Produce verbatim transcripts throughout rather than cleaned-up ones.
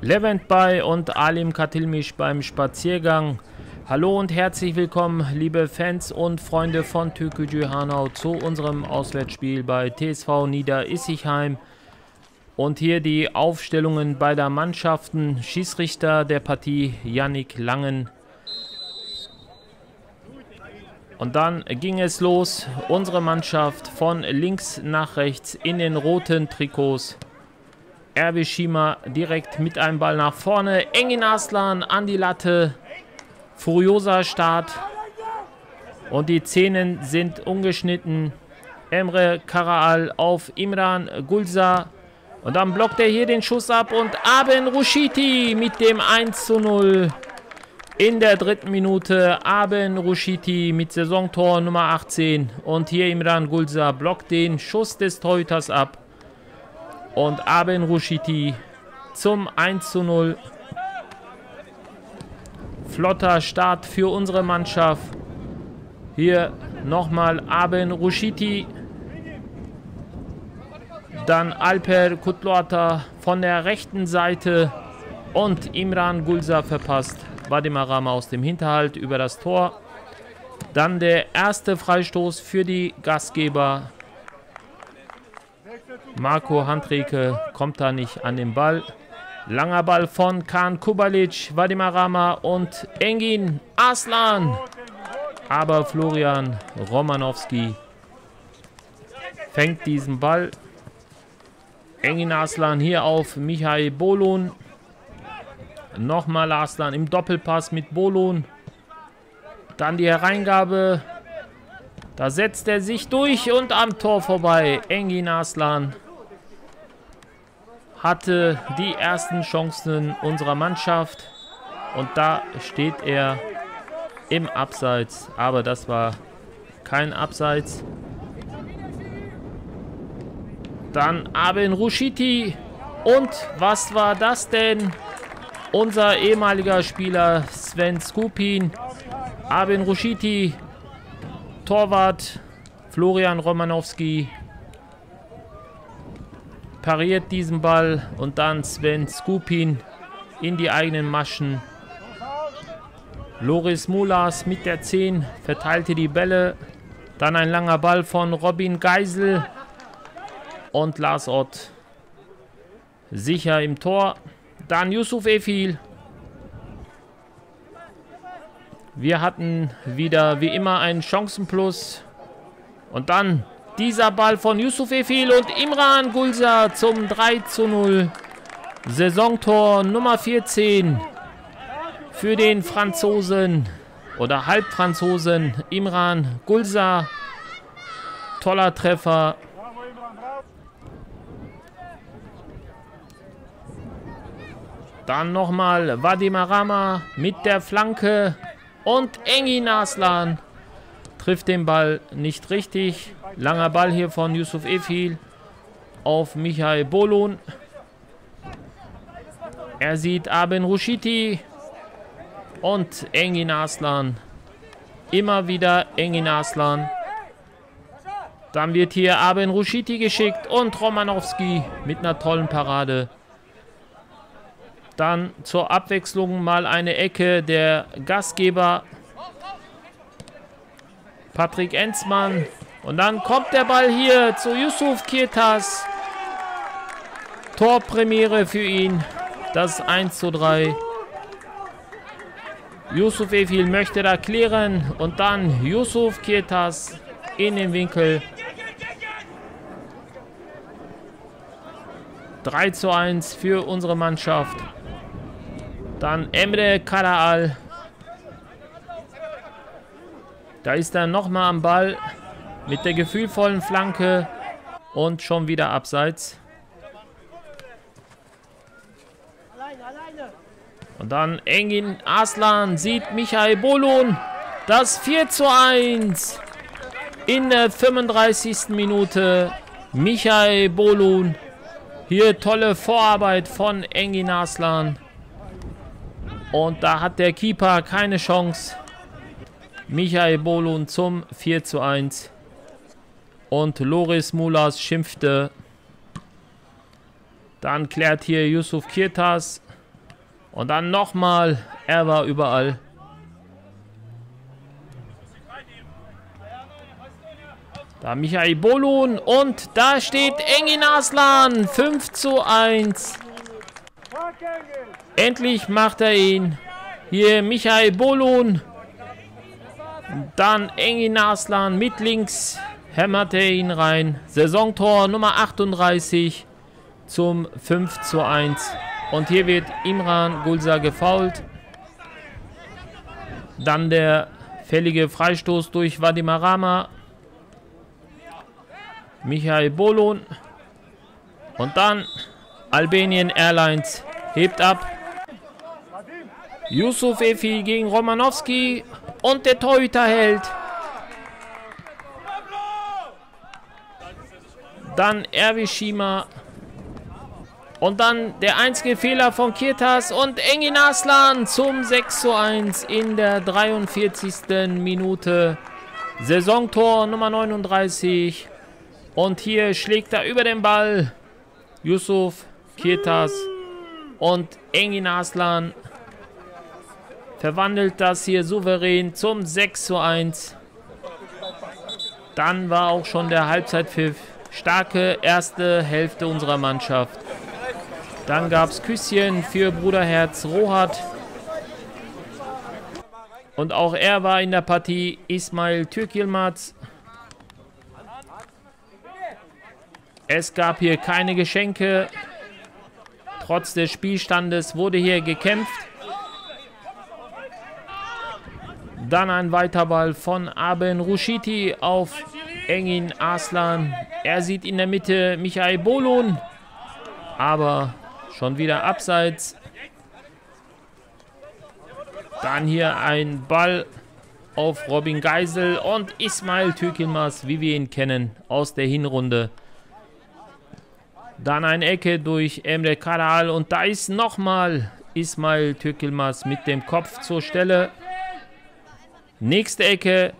Levent bei und Alim Katilmisch beim Spaziergang. Hallo und herzlich willkommen, liebe Fans und Freunde von Türkgücü Hanau, zu unserem Auswärtsspiel bei T S V Nieder-Ißigheim. Und hier die Aufstellungen beider Mannschaften. Schiedsrichter der Partie Yannick Langen. Und dann ging es los. Unsere Mannschaft von links nach rechts in den roten Trikots. Erbil Schima direkt mit einem Ball nach vorne. Engin Arslan an die Latte. Furioser Start. Und die Szenen sind ungeschnitten. Emre Karaal auf Imran Gulza. Und dann blockt er hier den Schuss ab. Und Aben Rushiti mit dem eins zu null. In der dritten Minute Aben Rushiti mit Saisontor Nummer achtzehn. Und hier Imran Gulza blockt den Schuss des Torhüters ab. Und Aben Rushiti zum eins zu null. Flotter Start für unsere Mannschaft. Hier nochmal Aben Rushiti. Dann Alper Kutluata von der rechten Seite. Und Imran Gulza verpasst Vadim Arama aus dem Hinterhalt über das Tor. Dann der erste Freistoß für die Gastgeber. Marco Handreke kommt da nicht an den Ball. Langer Ball von Kaan Kubalic, Vadim Arama und Engin Arslan. Aber Florian Romanowski fängt diesen Ball. Engin Arslan hier auf Michail Bolun. Nochmal Arslan im Doppelpass mit Bolun. Dann die Hereingabe. Da setzt er sich durch und am Tor vorbei. Engin Arslan hatte die ersten Chancen unserer Mannschaft. Und da steht er im Abseits. Aber das war kein Abseits. Dann Aben Rushiti. Und was war das denn? Unser ehemaliger Spieler Sven Skupin. Aben Rushiti. Torwart Florian Romanowski pariert diesen Ball und dann Sven Skupin in die eigenen Maschen. Loris Mulas mit der zehn verteilte die Bälle. Dann ein langer Ball von Robin Geisel und Lars Ott sicher im Tor. Dann Yusuf Efil. Wir hatten wieder wie immer einen Chancenplus. Und dann dieser Ball von Yusuf Efil und Imran Gulza zum drei zu null. Saisontor Nummer vierzehn für den Franzosen oder Halbfranzosen Imran Gulza. Toller Treffer. Dann nochmal Vadim Arama mit der Flanke. Und Engin Arslan trifft den Ball nicht richtig. Langer Ball hier von Yusuf Efil auf Michail Bolun. Er sieht Aben Rushiti und Engin Arslan. Immer wieder Engin Arslan. Dann wird hier Aben Rushiti geschickt und Romanowski mit einer tollen Parade. Dann zur Abwechslung mal eine Ecke der Gastgeber. Patrick Enzmann. Und dann kommt der Ball hier zu Yusuf Kirtas. Torpremiere für ihn. Das eins zu drei. Yusuf Efil möchte da klären. Und dann Yusuf Kirtas in den Winkel. drei zu eins für unsere Mannschaft. Dann Emre Karaal. Da ist er nochmal am Ball mit der gefühlvollen Flanke und schon wieder abseits. Und dann Engin Arslan sieht Michail Bolun. Das vier zu eins in der fünfunddreißigsten Minute. Michail Bolun. Hier tolle Vorarbeit von Engin Arslan. Und da hat der Keeper keine Chance. Michail Bolun zum vier zu eins. Und Loris Mulas schimpfte. Dann klärt hier Yusuf Kirtas. Und dann nochmal. Er war überall. Da Michael Bolun. Und da steht Engin Arslan. fünf zu eins. Endlich macht er ihn. Hier Michael Bolun. Dann Engin Arslan mit links. Hämmert er ihn rein. Saisontor Nummer achtunddreißig zum fünf zu eins. Und hier wird Imran Gulsa gefoult. Dann der fällige Freistoß durch Vadim Arama. Michael Bolun. Und dann Albanian Airlines hebt ab. Yusuf Efi gegen Romanowski. Und der Torhüter hält. Dann Ervishima. Und dann der einzige Fehler von Kirtas und Engin Arslan zum sechs zu eins in der dreiundvierzigsten Minute. Saisontor Nummer neununddreißig. Und hier schlägt er über den Ball. Yusuf, Kirtas und Engin Arslan verwandelt das hier souverän zum sechs zu eins. Dann war auch schon der Halbzeitpfiff. Starke erste Hälfte unserer Mannschaft. Dann gab es Küsschen für Bruderherz Rohat. Und auch er war in der Partie. Ismail Türk-Yilmaz. Es gab hier keine Geschenke. Trotz des Spielstandes wurde hier gekämpft. Dann ein Weiterball von Aben Rushiti auf Engin Arslan. Er sieht in der Mitte Michael Bolun. Aber schon wieder abseits. Dann hier ein Ball auf Robin Geisel und Ismail Türk-Yilmaz, wie wir ihn kennen, aus der Hinrunde. Dann eine Ecke durch Emre Karal und da ist nochmal Ismail Türk-Yilmaz mit dem Kopf zur Stelle. Nächste Ecke.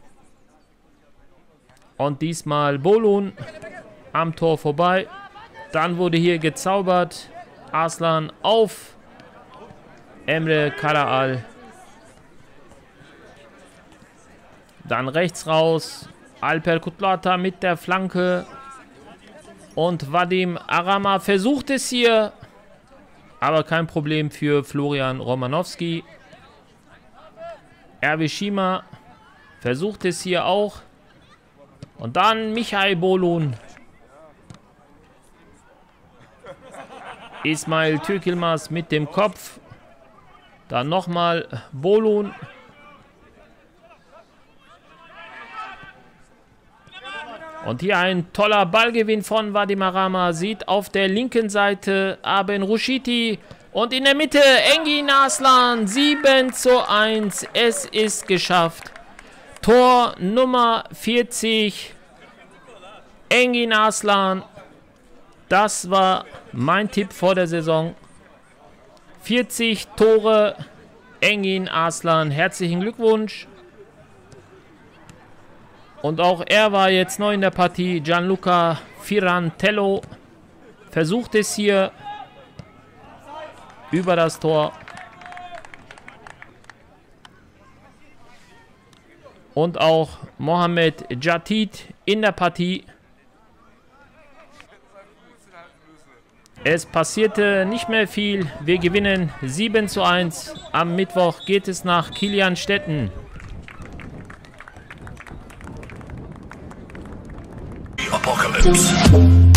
Und diesmal Bolun am Tor vorbei. Dann wurde hier gezaubert. Arslan auf Emre Karal. Dann rechts raus. Alper Kutlata mit der Flanke. Und Vadim Arama versucht es hier. Aber kein Problem für Florian Romanowski. Ervishima versucht es hier auch. Und dann Michael Bolun. Ismail Türk-Yilmaz mit dem Kopf. Dann nochmal Bolun. Und hier ein toller Ballgewinn von Vadim Arama. Sieht auf der linken Seite Aben Rushiti. Und in der Mitte Engin Arslan. sieben zu eins. Es ist geschafft. Tor Nummer vierzig. Engin Arslan. Das war mein Tipp vor der Saison. vierzig Tore. Engin Arslan. Herzlichen Glückwunsch. Und auch er war jetzt neu in der Partie. Gianluca Firantello versucht es hier über das Tor. Und auch Mohamed Jatid in der Partie. Es passierte nicht mehr viel. Wir gewinnen sieben zu eins. Am Mittwoch geht es nach Kilianstetten. Apocalypse.